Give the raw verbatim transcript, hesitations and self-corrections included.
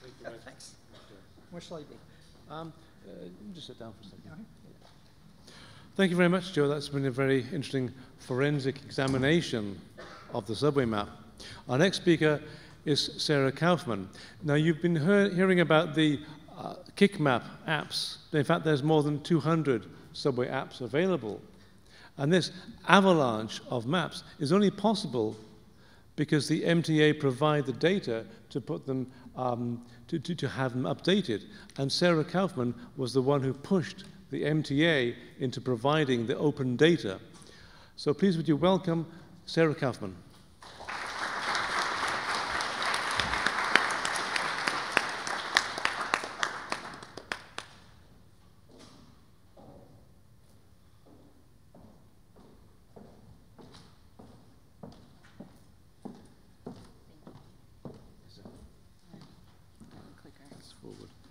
Thank you very Thanks. Where shall I be? Um, uh, just sit down for a second. Okay. Thank you very much, Joe. That's been a very interesting forensic examination of the subway map. Our next speaker is Sarah Kaufman. Now, you've been hear hearing about the uh, KickMap apps. In fact, there's more than two hundred subway apps available. And this avalanche of maps is only possible because the M T A provide the data to put them, um, to, to, to have them updated. And Sarah Kaufman was the one who pushed the M T A into providing the open data. So please would you welcome Sarah Kaufman. Forward.